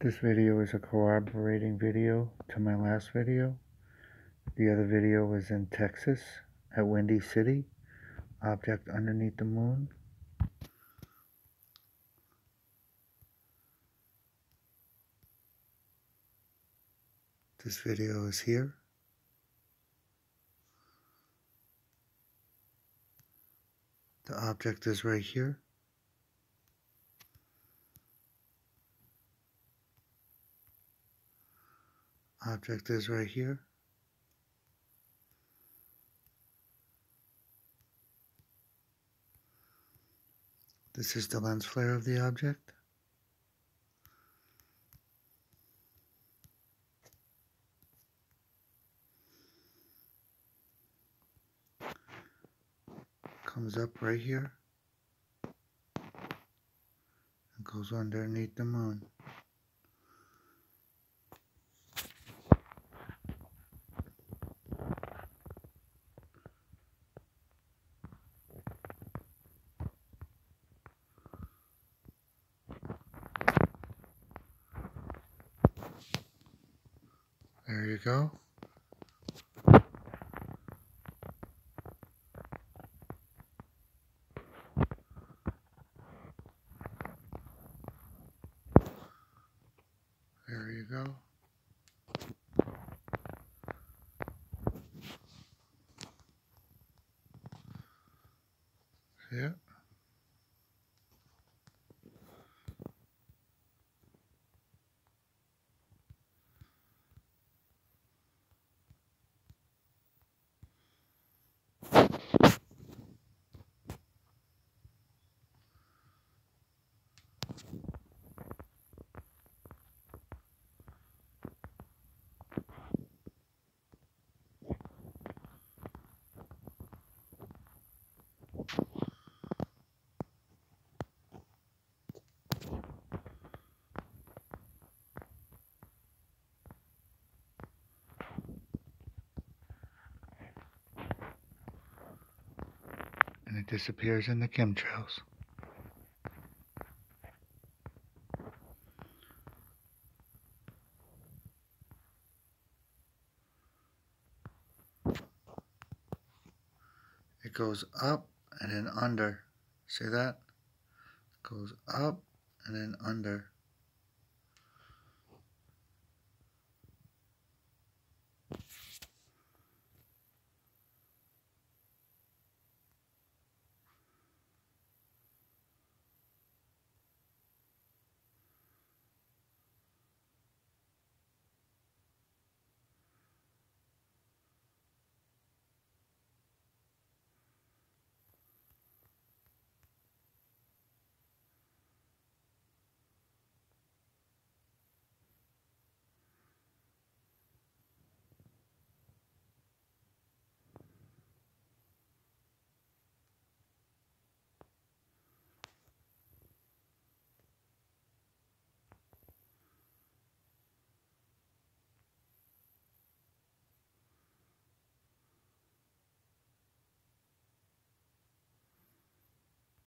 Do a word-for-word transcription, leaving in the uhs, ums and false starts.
This video is a corroborating video to my last video. The other video was in Texas at Windy City, object underneath the moon. This video is here. The object is right here. Object is right here. This is the lens flare of the object. Comes up right here and goes underneath the moon. There you go. There you go. See it? And it disappears in the chemtrails. It goes up and then under. See that? It goes up and then under.